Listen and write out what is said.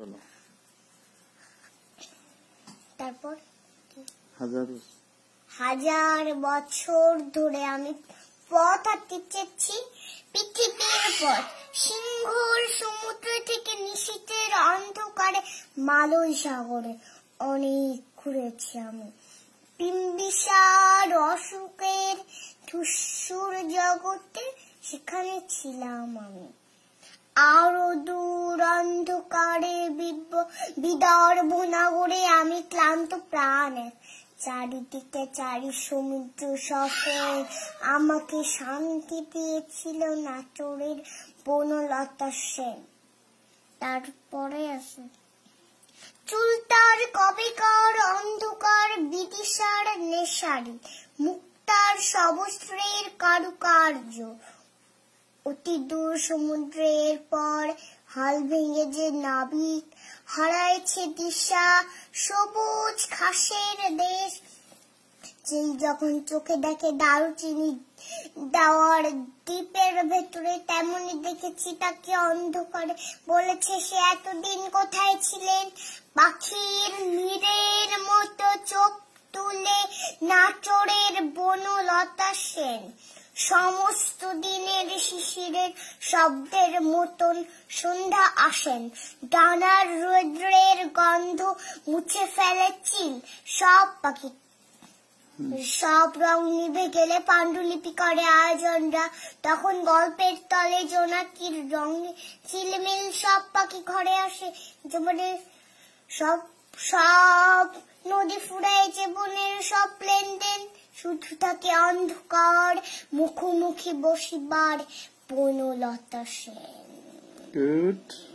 তারপর হাজার বছর ধরে আমি পথ হাঁটতে চেয়েছি, পৃথিবীর পথ, সিংহর সমুদ্র থেকে নিশীথের অন্ধকারে মালয় সাগরে অনেক ঘুরেছি আমি। বিম্বিসার অশোকের ধূসর জগতে সেখানে ছিলাম আমি। আরো দূর অন্ধকারে বিদর্ভ নগরে আমি ক্লান্ত প্রাণে, চারিদিকে চারি সমুদ্র সফর আমাকে শান্তি দিয়েছিল নাটোরের বনলতা সেন। তারপরে আছে চুলতার কবেকার অন্ধকার বিদিশার নেশারি, মুক্তার সবস্ত্রের কারুকার্য, অতি দূর সমুদ্রের পর হাল ভেঙে যে নাবিক হারাইছে দিশা, সবুজ ঘাসের দেশ যেই যখন চোখে দেখে দারুচিনি দেওয়ার দ্বীপের ভেতরে, তেমনি দেখেছি তাকে অন্ধকারে, বলেছে সে এতদিন কোথায় ছিলেন। পাখির নীরের মতো চোখ তুলে নাটোরের বনলতা সেন, সমস্ত দিনের শিশিরের শব্দের মতন সন্ধ্যা আসেন, ডানার রৌদ্রের গন্ধ মুছে ফেলে চিল, সব পাখি সব রং নিভে গেলে পাণ্ডুলিপি করে আয়োজনরা, তখন গল্পের তলে জোনাকির রঙে ঝিলমিল সব পাখি ঘরে আসে, যেমন সব সব নদী ফুরাইছে বনের সব লেনদেন, শুধু থাকে অন্ধকার মুখোমুখি বসিবার বনলতা সেন।